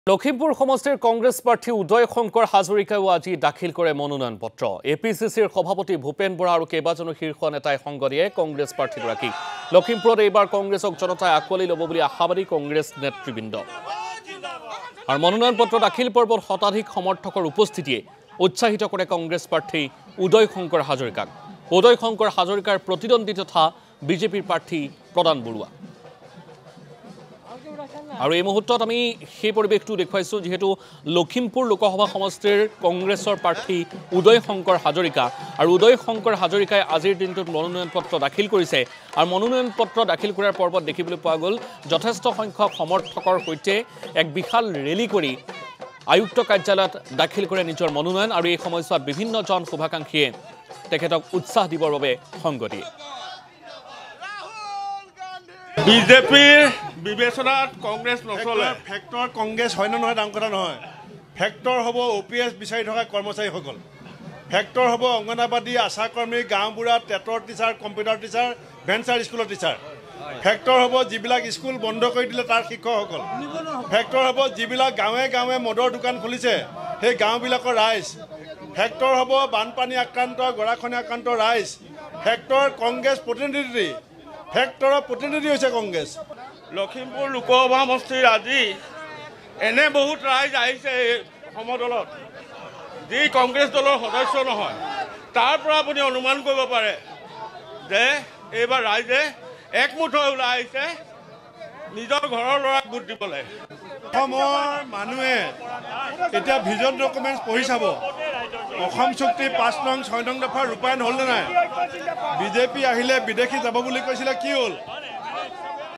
লখিমপুৰ সমষ্টিৰ কংগ্ৰেছ প্ৰাৰ্থী উদয় শংকৰ হাজৰিকাও আজি দাখিল কৰে মনোনয়ন পত্ৰ। এপিচিচিৰ সভাপতি ভূপেন বৰা আৰু কেইবাজনো শীৰ্ষ নেতাই সংগ দিয়ে কংগ্ৰেছ প্ৰাৰ্থীগৰাকীক। লখিমপুৰত এইবাৰ কংগ্ৰেছক জনতাই আঁকোৱালি ল'ব বুলি আশাবাদী কংগ্ৰেছ নেতৃবৃন্দ। আৰু মনোনয়ন পত্ৰ দাখিল পৰ্বত শতাধিক সমৰ্থকৰ উপস্থিতিয়ে উৎসাহিত কৰে কংগ্ৰেছ প্ৰাৰ্থী উদয় শংকৰ হাজৰিকাক। উদয় শংকৰ হাজৰিকাৰ প্ৰতিদ্বন্দ্বী তথা বিজেপিৰ প্ৰাৰ্থী প্ৰদান বৰুৱা। আৰু এই মুহূৰ্তত আমি সেই পৰিৱেশটো দেখুৱাইছোঁ যিহেতু লখিমপুৰ লোকসভা সমষ্টিৰ কংগ্ৰেছৰ প্ৰাৰ্থী উদয় শংকৰ হাজৰিকা আৰু উদয় শংকৰ হাজৰিকাই আজিৰ দিনটোত মনোনয়ন পত্ৰ দাখিল কৰিছে। আৰু মনোনয়ন পত্ৰ দাখিল কৰাৰ পৰ্বত দেখিবলৈ পোৱা গ'ল যথেষ্ট সংখ্যক সমৰ্থকৰ সৈতে এক বিশাল ৰেলী কৰি আয়ুক্ত কাৰ্যালয়ত দাখিল কৰে নিজৰ মনোনয়ন। আৰু এই সময়ছোৱাত বিভিন্নজন শুভাকাংক্ষীয়ে তেখেতক উৎসাহ দিবৰ বাবে সংগ দিয়ে। বিজেপিৰ বিবেচনাত কংগ্ৰেছ নচলে। ফেক্টৰ কংগ্ৰেছ হয় নহয়, ডাঙৰ কথা নহয়। ফেক্টৰ হ'ব OPS বিচাৰি থকা কৰ্মচাৰীসকল, ফেক্টৰ হ'ব অংগনাবাদী, আশাকৰ্মী, গাঁওবুঢ়া, টেটৰ টিচাৰ, কম্পিউটাৰ টিচাৰ, ভেঞ্চাৰ স্কুলৰ টিচাৰ। ফেক্টৰ হ'ব যিবিলাক স্কুল বন্ধ কৰি দিলে তাৰ শিক্ষকসকল। ফেক্টৰ হ'ব যিবিলাক গাঁৱে গাঁৱে মদৰ দোকান খুলিছে সেই গাঁওবিলাকৰ ৰাইজ। ফেক্টৰ হ'ব বানপানী আক্ৰান্ত, গৰাখহনীয়া আক্ৰান্ত ৰাইজ। ফেক্টৰ কংগ্ৰেছ প্ৰতিনিধি, ফেক্টৰৰ প্ৰতিনিধি হৈছে কংগ্ৰেছ। লখিমপুৰ লোকসভা সমষ্টিৰ আজি এনে বহুত ৰাইজ আহিছে এই সমদলত যি কংগ্ৰেছ দলৰ সদস্য নহয়। তাৰ পৰা আপুনি অনুমান কৰিব পাৰে যে এইবাৰ ৰাইজে একমুঠ হৈ ওলাই আহিছে নিজৰ ঘৰৰ ল'ৰাক ভোট দিবলৈ। অসমৰ মানুহে এতিয়া ভিজন ডকুমেণ্টছ পঢ়ি চাব। অসম চুক্তি 5 নং 6 নং দফা ৰূপায়ণ হ'ল নে নাই? বিজেপি আহিলে বিদেশী যাব বুলি কৈছিলে, কি হ'ল?